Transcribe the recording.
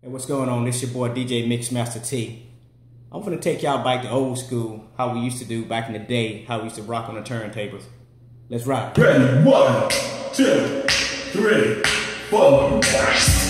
Hey, what's going on? This your boy DJ Mixmaster T. I'm gonna take y'all back to old school, how we used to do back in the day, how we used to rock on the turntables. Let's rock. Ready, 1, 2, 3, 4.